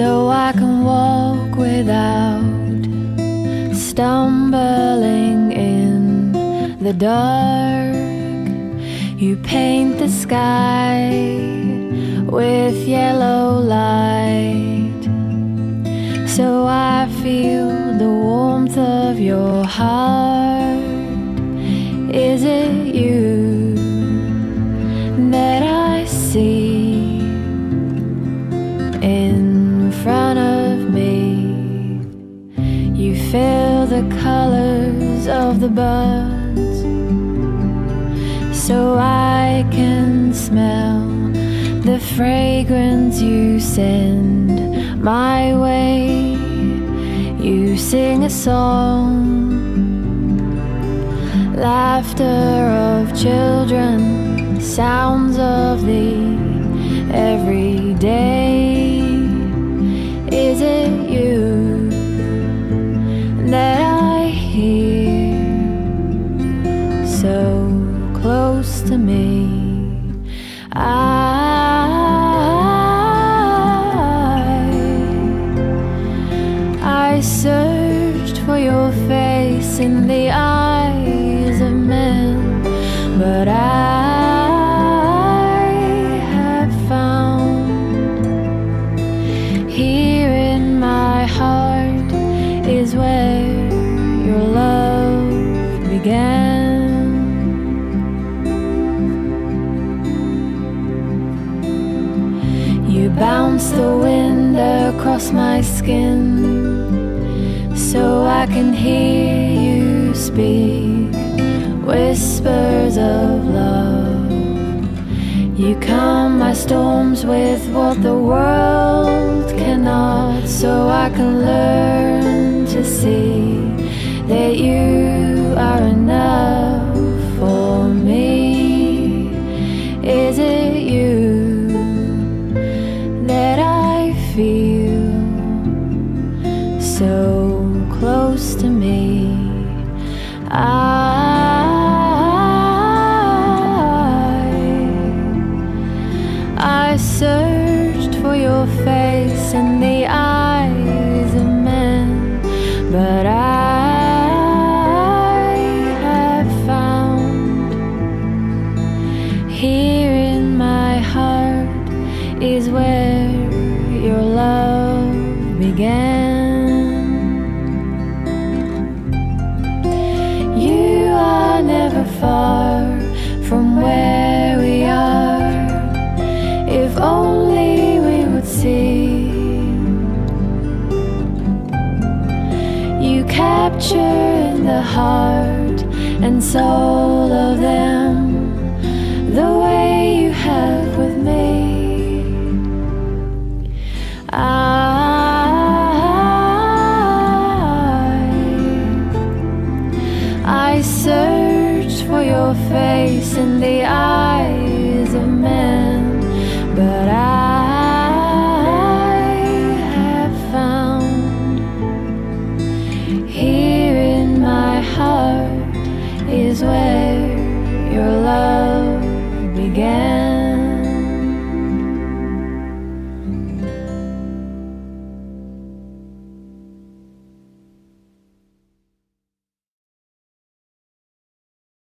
so I can walk without stumbling in the dark. You paint the sky with yellow light, so I feel the warmth of your heart. Is it you that I see in front of me? You fill the colors of the buds, so I can smell the fragrance you send my way. You sing a song, laughter of children, sounds of the everyday. Is it you that I hear so close to me? I searched for your face in the eyes of men, but I have found here in my heart is where your love began. You bounce the wind across my skin, so I can hear you speak whispers of love. You calm my storms with what the world cannot, so I can learn to see that you are enough for me. Is it you that I feel so close to me? I searched for your face in the eyes of men, but I have found here in my heart is where your love began. You are never far from where we are. If only we would see, you capture in the heart and soul of them the way you have with me. I searched for your face in the eyes of men, but I have found here in my heart is where your love